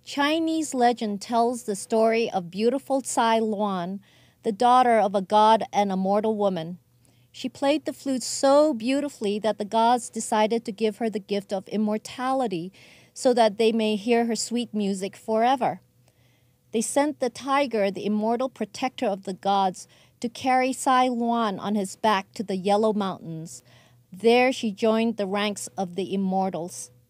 Chinese legend tells the story of beautiful Cai Luan, the daughter of a god and a mortal woman. She played the flute so beautifully that the gods decided to give her the gift of immortality so that they may hear her sweet music forever. They sent the tiger, the immortal protector of the gods, to carry Cai Luan on his back to the Yellow Mountains. There she joined the ranks of the immortals.